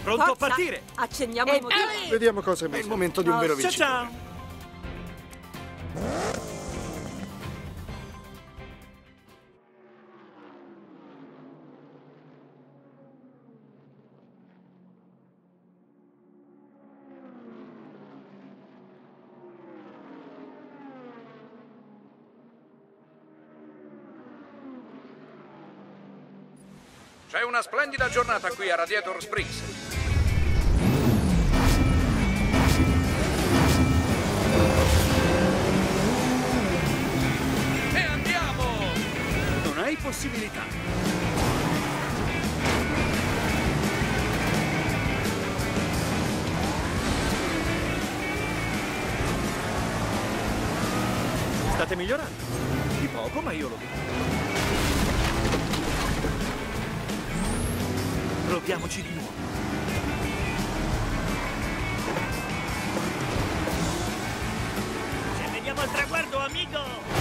Pronto a Forza, partire! accendiamo i motori. Vediamo cosa è È il meglio. momento di un vero Ciao vincitore. ciao! C'è una splendida giornata qui a Radiator Springs. E andiamo! Non hai possibilità. State migliorando. Di poco, ma io lo vedo. Proviamoci di nuovo. Ci vediamo al traguardo, amico!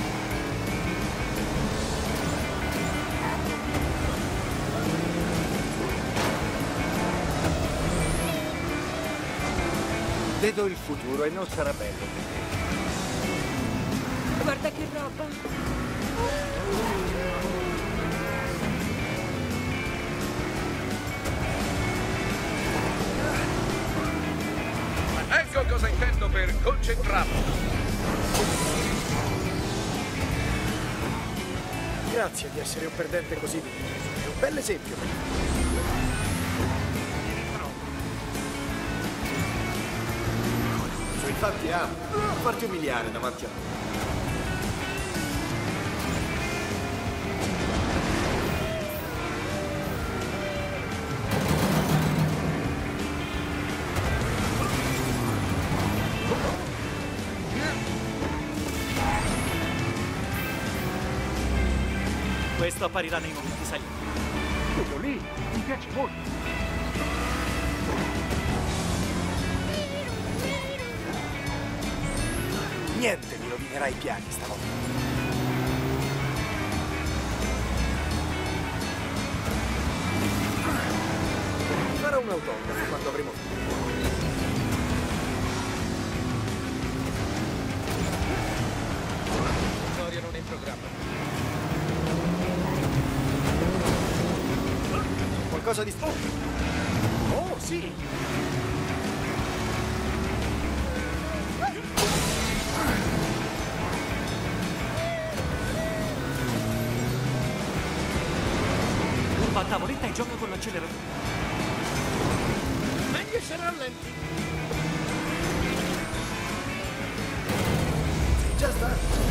Vedo il futuro e non sarà bello. Guarda che roba. Ecco cosa intendo per concentrato. Grazie di essere un perdente così. È un bel esempio. Infatti amo farti umiliare davanti a me. Questo apparirà nei momenti salienti. Quello lì mi piace molto. Niente mi rovinerà i piani stavolta. Ti farò un autografo quando avremo finito. Storia non è in programma. Qualcosa di Oh, sì! Va a tavoletta e gioca con l'acceleratore. meglio se rallenti. Già sta.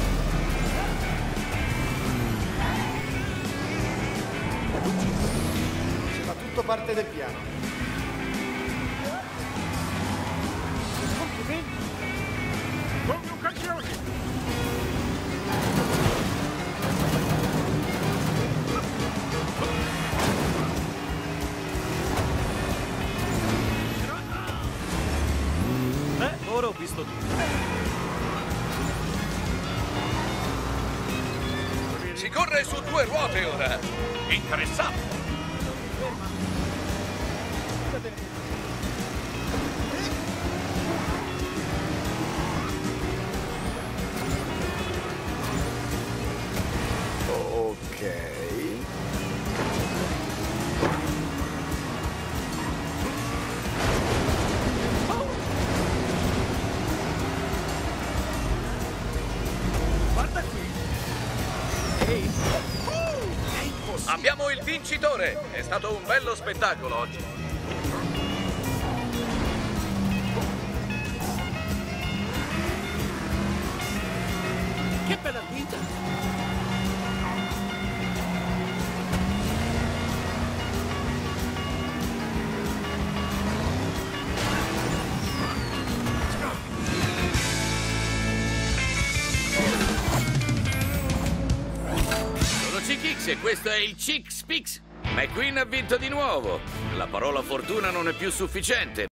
Ma tutto parte del piano. Complimenti. Buone occasioni. Ora ho visto tutto. Si corre su due ruote ora. Interessante. Ok. Guarda qui. Ehi, È impossibile. Abbiamo il vincitore. È stato un bello spettacolo oggi. che bella guida! Sono Chick e questo è il Chick Spix. McQueen ha vinto di nuovo. La parola fortuna non è più sufficiente.